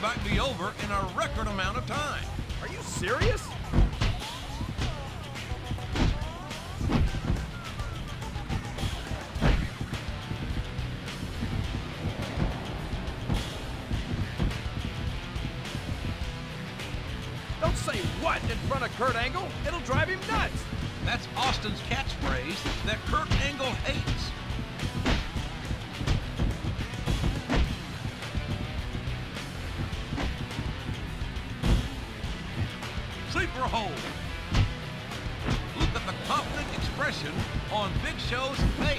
comeback be over in a record amount of time. Are you serious? Don't say what in front of Kurt Angle. It'll drive him nuts. That's Austin's catchphrase that Kurt Angle hates. Sleeper hold. Look at the confident expression on Big Show's face.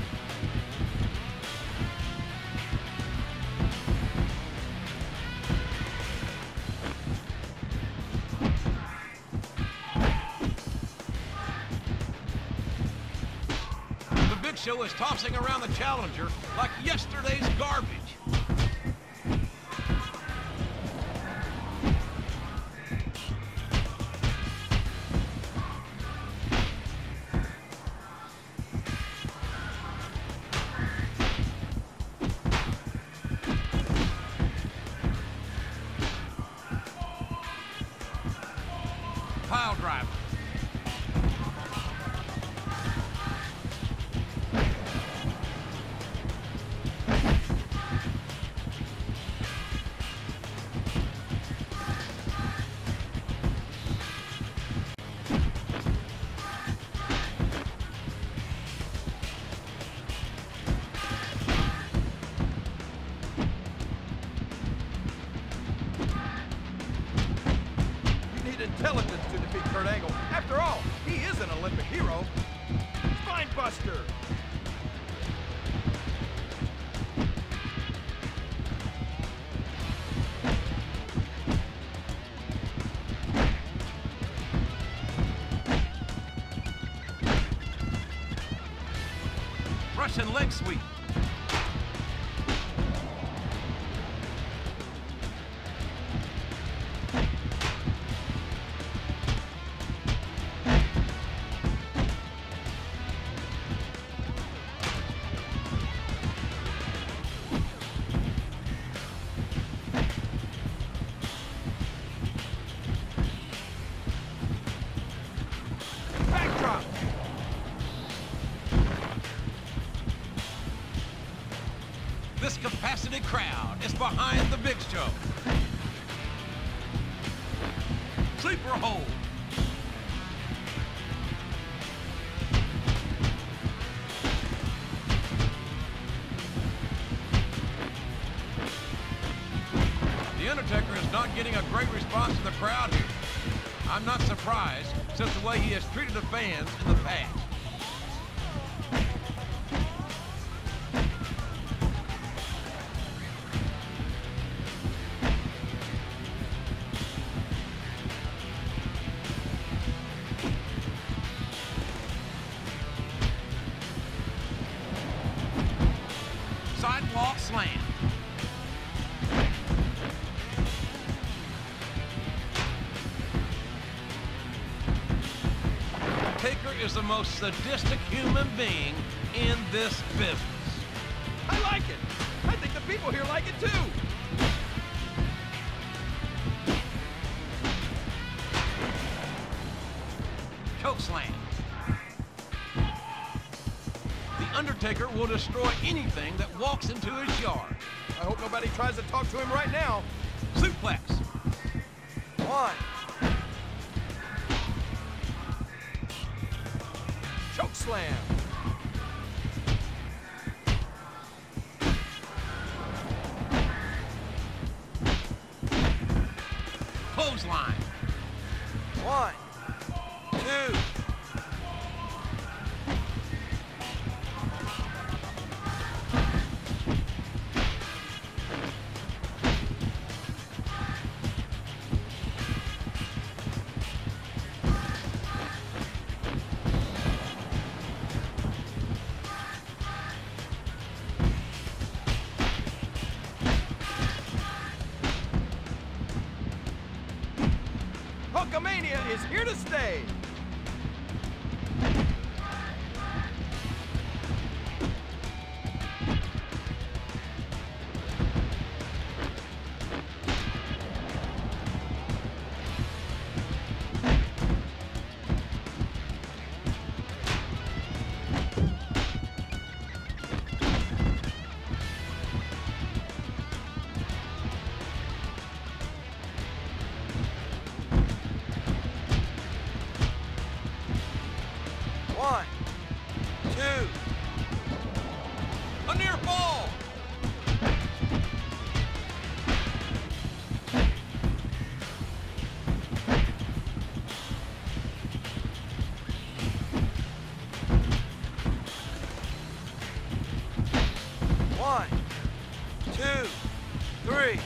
The Big Show is tossing around the challenger like yesterday's garbage. Pile driver. You need intelligence to defeat Kurt Angle. After all, he is an Olympic hero. Spine buster. Russian leg sweep. Backdrop. This capacity crowd is behind the Big Show. Sleeper hold. The Undertaker is not getting a great response from the crowd here. I'm not surprised, since the way he has treated the fans in the past. Sidewalk slam. Taker is the most sadistic human being in this business. I like it. I think the people here like it too. Choke slam. The Undertaker will destroy anything that walks into his yard. I hope nobody tries to talk to him right now. Suplex. One. Choke slam. Clothesline. One. Two. Hulkamania is here to stay. 1, 2. A near fall. One, two, three.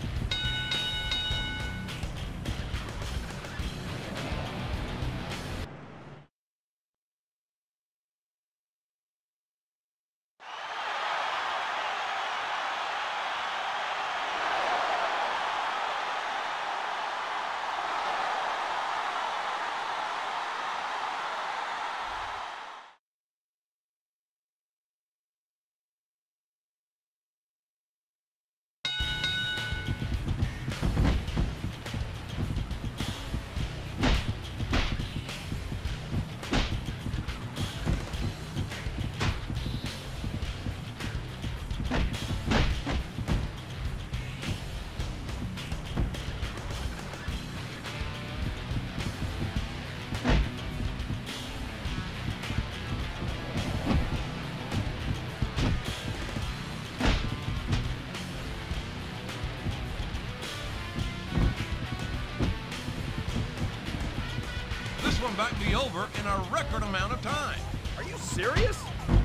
This one might be over in a record amount of time. Are you serious?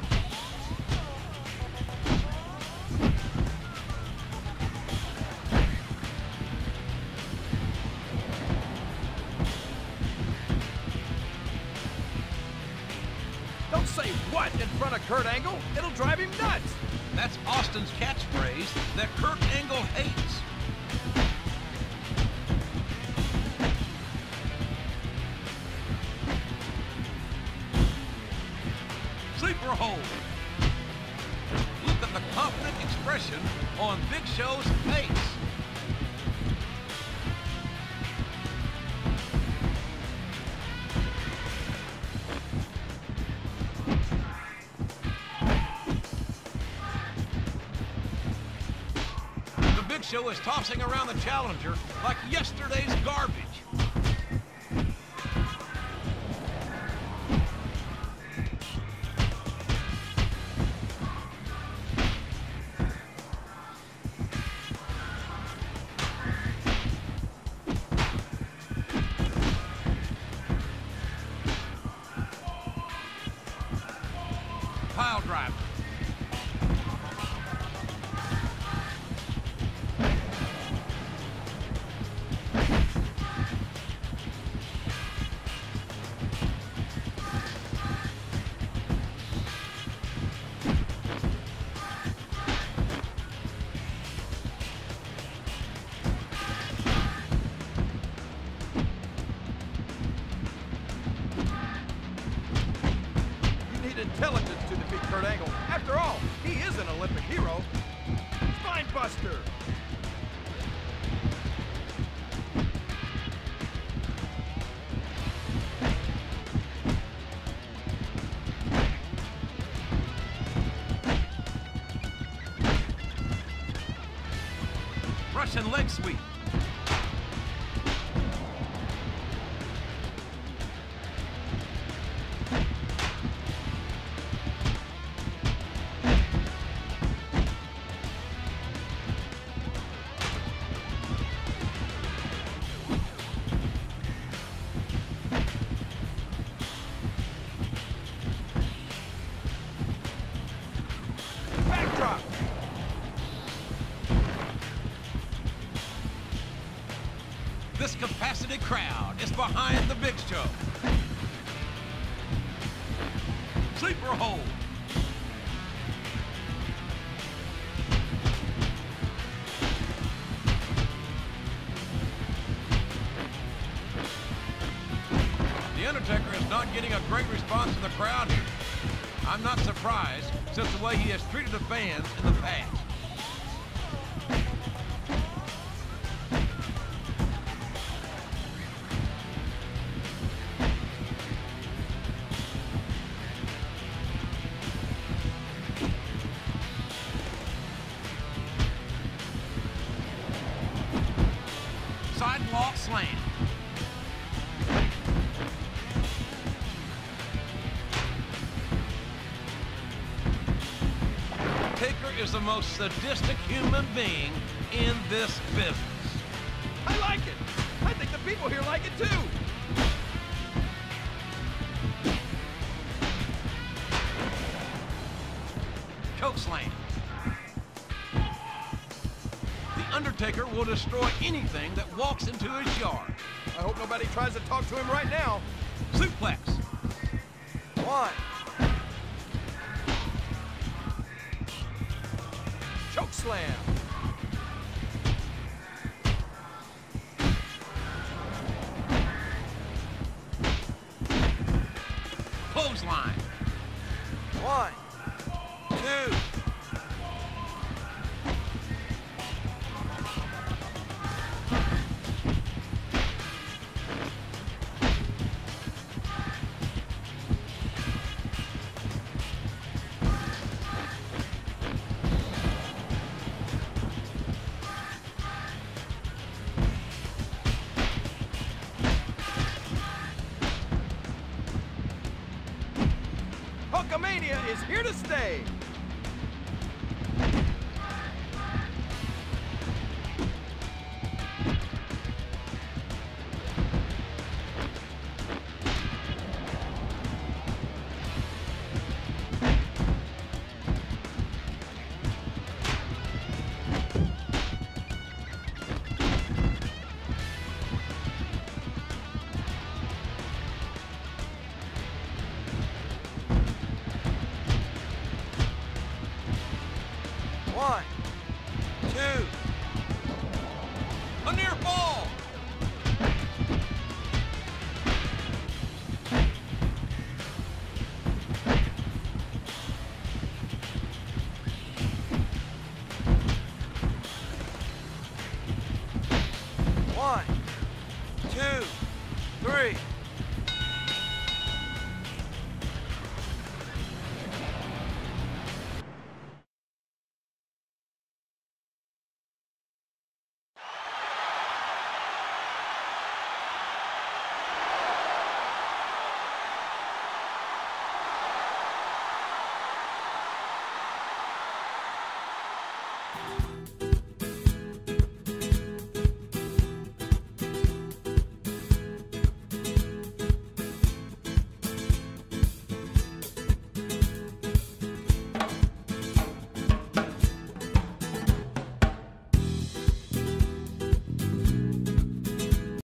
Don't say what in front of Kurt Angle. It'll drive him nuts. That's Austin's catchphrase that Kurt Angle hates. Sleeper hold. Look at the confident expression on Big Show's face. The Big Show is tossing around the challenger like yesterday's garbage. Pile driver. You need intelligence to defeat Kurt Angle. After all, he is an Olympic hero. Spine buster. Russian leg sweep. Backdrop. This capacity crowd is behind the Big Show. Sleeper hold. The Undertaker is not getting a great response from the crowd here. I'm not surprised, since the way he has treated the fans in the past. Sidewalk slam. Taker is the most sadistic human being in this business. I like it. I think the people here like it too. Chokeslam. The Undertaker will destroy anything that walks into his yard. I hope nobody tries to talk to him right now. Suplex. 1. Choke slam. Clothesline. 1, 2. Hulkamania is here to stay.